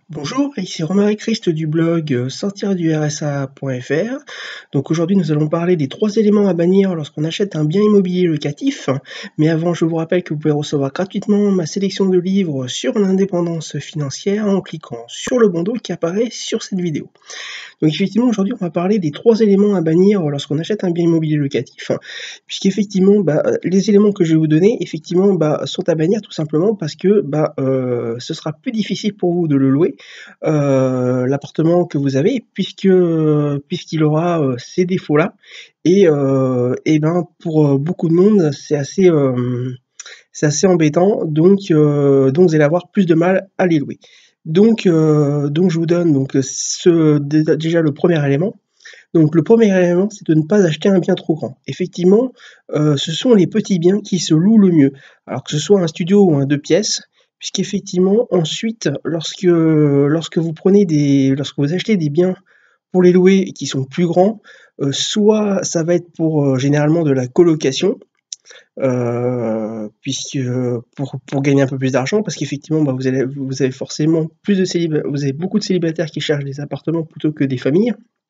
Bonjour, ici Romaric Christ du blog sortirdursa.fr. Donc aujourd'hui nous allons parler des 3 éléments à bannir lorsqu'on achète un bien immobilier locatif. Mais avant, je vous rappelle que vous pouvez recevoir gratuitement ma sélection de livres sur l'indépendance financière en cliquant sur le bandeau qui apparaît sur cette vidéo. Donc effectivement, aujourd'hui, on va parler des 3 éléments à bannir lorsqu'on achète un bien immobilier locatif, puisqu'effectivement, les éléments que je vais vous donner, effectivement, sont à bannir tout simplement parce que ce sera plus difficile pour vous de le louer, l'appartement que vous avez, puisqu'il aura ces défauts-là. Pour beaucoup de monde, c'est assez embêtant, donc vous allez avoir plus de mal à les louer. Donc je vous donne déjà le premier élément. Donc le premier élément, c'est de ne pas acheter un bien trop grand. Effectivement, ce sont les petits biens qui se louent le mieux. Alors que ce soit un studio ou un 2 pièces, puisqu'effectivement, ensuite, lorsque vous achetez des biens pour les louer qui sont plus grands, soit ça va être pour généralement de la colocation, puisque pour gagner un peu plus d'argent, parce qu'effectivement vous avez forcément vous avez beaucoup de célibataires qui cherchent des appartements plutôt que des familles.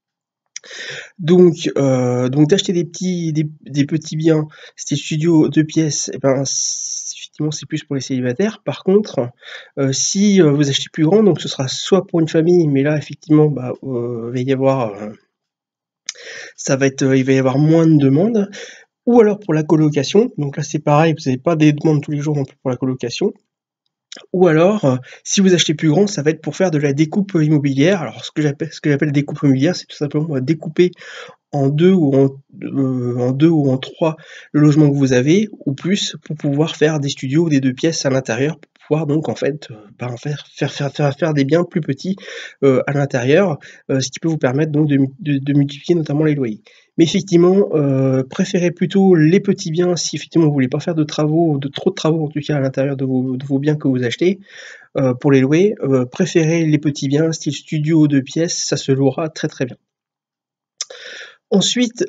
Donc d'acheter des petits biens, style studio 2 pièces, effectivement c'est plus pour les célibataires. Par contre, si vous achetez plus grand, donc ce sera soit pour une famille, mais là effectivement il va y avoir moins de demandes. Ou alors pour la colocation, donc là c'est pareil, vous n'avez pas des demandes tous les jours non plus pour la colocation. Ou alors, si vous achetez plus grand, ça va être pour faire de la découpe immobilière. Alors ce que j'appelle découpe immobilière, c'est tout simplement découper en deux ou en trois le logement que vous avez, ou plus, pour pouvoir faire des studios ou des 2 pièces à l'intérieur, pour pouvoir donc en fait faire des biens plus petits à l'intérieur, ce qui peut vous permettre donc de multiplier notamment les loyers. Mais effectivement, préférez plutôt les petits biens si effectivement vous voulez pas faire de trop de travaux en tout cas à l'intérieur de vos biens que vous achetez pour les louer. Préférez les petits biens style studio 2 pièces, ça se louera très très bien. Ensuite,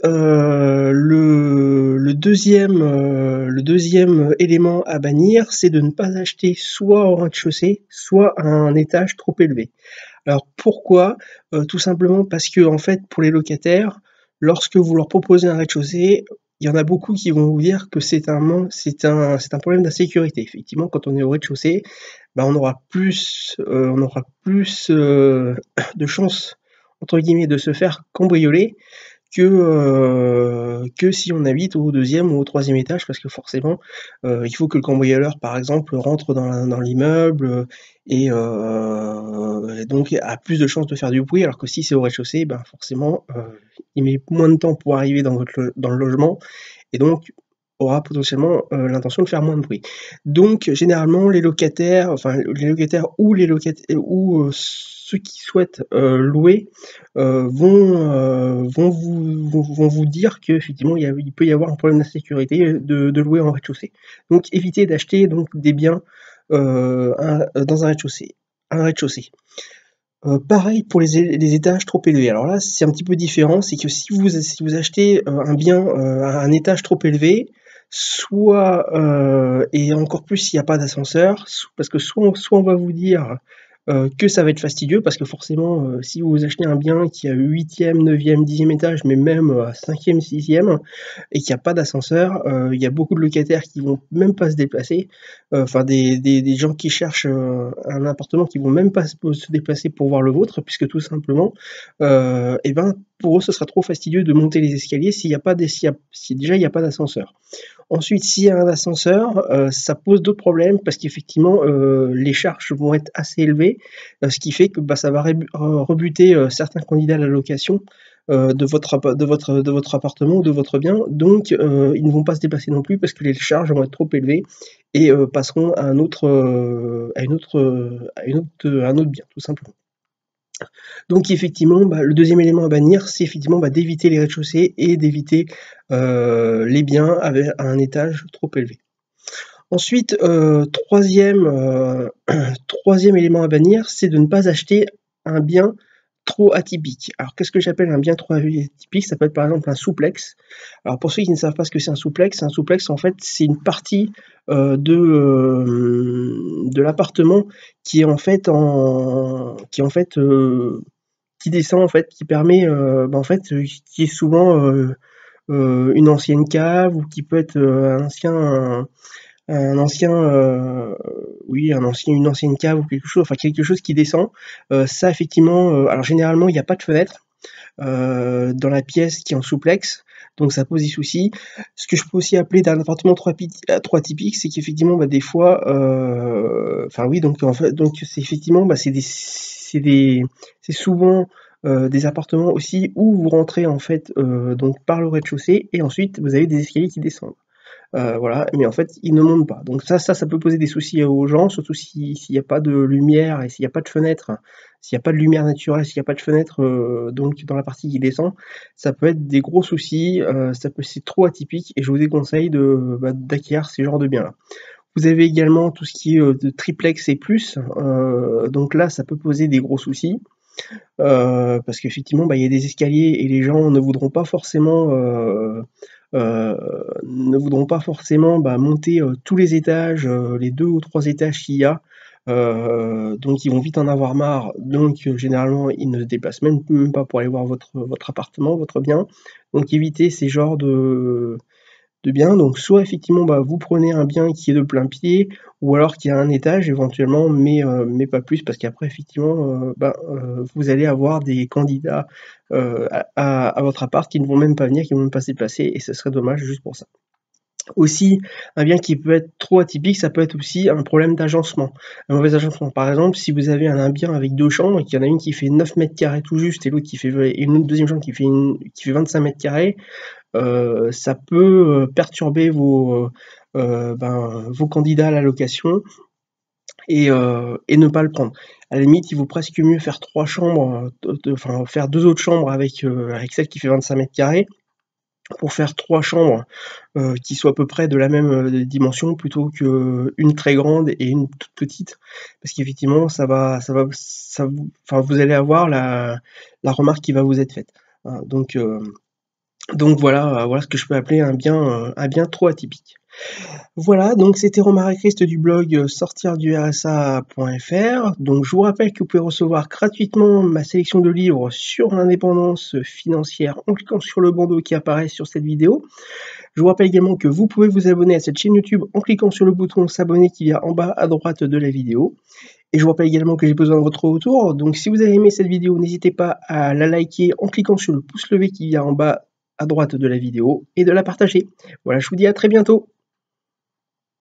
le deuxième élément à bannir, c'est de ne pas acheter soit au rez-de-chaussée, soit à un étage trop élevé. Alors pourquoi? Tout simplement parce que en fait, pour les locataires, lorsque vous leur proposez un rez-de-chaussée, il y en a beaucoup qui vont vous dire que c'est un problème d'insécurité. Effectivement, quand on est au rez-de-chaussée, on aura plus de chances entre guillemets de se faire cambrioler que si on habite au 2e ou au 3e étage, parce que forcément, il faut que le cambrioleur, par exemple, rentre dans l'immeuble, et donc a plus de chances de faire du bruit, alors que si c'est au rez-de-chaussée, forcément, il met moins de temps pour arriver dans le logement, et donc aura potentiellement l'intention de faire moins de bruit. Donc généralement les locataires ou ceux qui souhaitent louer vont vous dire qu'effectivement il peut y avoir un problème d'insécurité de louer en rez-de-chaussée. Donc évitez d'acheter donc des biens dans un rez-de-chaussée. Pareil pour les étages trop élevés. Alors là, c'est un petit peu différent, c'est que si vous achetez un bien à un étage trop élevé, soit et encore plus s'il n'y a pas d'ascenseur, parce que soit on va vous dire que ça va être fastidieux, parce que forcément, si vous achetez un bien qui est à 8e, 9e, 10e étage, mais même à 5e, 6e, et qu'il n'y a pas d'ascenseur, il y a beaucoup de locataires qui vont même pas se déplacer, des gens qui cherchent un appartement qui vont même pas se déplacer pour voir le vôtre, puisque tout simplement, pour eux, ce sera trop fastidieux de monter les escaliers si déjà il n'y a pas d'ascenseur. Ensuite, s'il y a un ascenseur, ça pose d'autres problèmes parce qu'effectivement, les charges vont être assez élevées, ce qui fait que ça va rebuter certains candidats à la location de votre appartement ou de votre bien. Donc, ils ne vont pas se déplacer non plus parce que les charges vont être trop élevées et passeront à un autre bien, tout simplement. Donc effectivement, le deuxième élément à bannir, c'est effectivement d'éviter les rez-de-chaussée et d'éviter les biens avec un étage trop élevé. Ensuite, troisième élément à bannir, c'est de ne pas acheter un bien trop atypique. Alors qu'est-ce que j'appelle un bien trop atypique? Ça peut être par exemple un souplex. Alors pour ceux qui ne savent pas ce que c'est un souplex en fait c'est une partie de l'appartement qui est en fait qui descend en fait, qui permet en fait qui est souvent une ancienne cave ou qui peut être un ancien, oui, une ancienne cave ou quelque chose, enfin quelque chose qui descend. Ça, effectivement, alors généralement, il n'y a pas de fenêtre dans la pièce qui est en souplex, donc ça pose des soucis. Ce que je peux aussi appeler d'un appartement trop atypique, c'est qu'effectivement, des fois, enfin oui, donc en fait, donc c'est effectivement, c'est souvent des appartements aussi où vous rentrez en fait donc par le rez-de-chaussée et ensuite vous avez des escaliers qui descendent. Voilà, mais en fait, ils ne montent pas. Donc ça peut poser des soucis aux gens, surtout s'il n'y a pas de lumière et s'il n'y a pas de fenêtre, s'il n'y a pas de lumière naturelle, s'il n'y a pas de fenêtre donc dans la partie qui descend, ça peut être des gros soucis, c'est trop atypique et je vous déconseille d'acquérir ces genres de biens-là. Vous avez également tout ce qui est de triplex et plus, donc là, ça peut poser des gros soucis. Parce qu'effectivement, il y a des escaliers et les gens ne voudront pas forcément monter tous les étages, les 2 ou 3 étages qu'il y a. Donc ils vont vite en avoir marre, donc généralement ils ne se déplacent même pas pour aller voir votre appartement, votre bien. Donc évitez ces genres de biens. Donc soit effectivement vous prenez un bien qui est de plein pied, ou alors qui a un étage éventuellement, mais pas plus, parce qu'après effectivement vous allez avoir des candidats à votre appart qui ne vont même pas venir, qui ne vont même pas se déplacer, et ce serait dommage juste pour ça. Aussi, un bien qui peut être trop atypique, ça peut être aussi un problème d'agencement, un mauvais agencement. Par exemple, si vous avez un bien avec 2 chambres et qu'il y en a une qui fait 9 mètres carrés tout juste et l'autre et une deuxième chambre qui fait 25 mètres carrés, ça peut perturber vos candidats à la location et ne pas le prendre. À la limite, il vaut presque mieux faire 3 chambres, faire 2 autres chambres avec celle qui fait 25 mètres carrés, pour faire 3 chambres qui soient à peu près de la même dimension, plutôt qu'une très grande et une toute petite, parce qu'effectivement vous allez avoir la remarque qui va vous être faite. Hein, donc voilà ce que je peux appeler un bien trop atypique. Voilà, donc c'était Romaric Christ du blog sortirdu-rsa.fr. Donc je vous rappelle que vous pouvez recevoir gratuitement ma sélection de livres sur l'indépendance financière en cliquant sur le bandeau qui apparaît sur cette vidéo. Je vous rappelle également que vous pouvez vous abonner à cette chaîne YouTube en cliquant sur le bouton s'abonner qui est en bas à droite de la vidéo. Et je vous rappelle également que j'ai besoin de votre retour. Donc si vous avez aimé cette vidéo, n'hésitez pas à la liker en cliquant sur le pouce levé qui est en bas à droite de la vidéo et de la partager. Voilà, je vous dis à très bientôt.